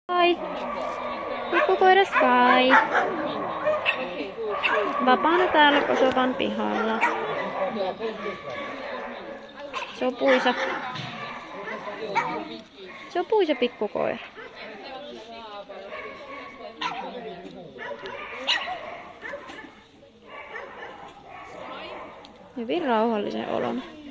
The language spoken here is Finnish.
Sky. Pikkukoira Sky. Vapaana täällä Kosovan pihalla. Se on puisa. Se on puisa pikkukoira. Hyvin rauhallisen olon.